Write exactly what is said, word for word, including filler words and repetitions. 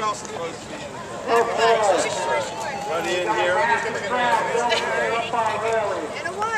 else is supposed to be in it? Okay. Ready in here? And a one.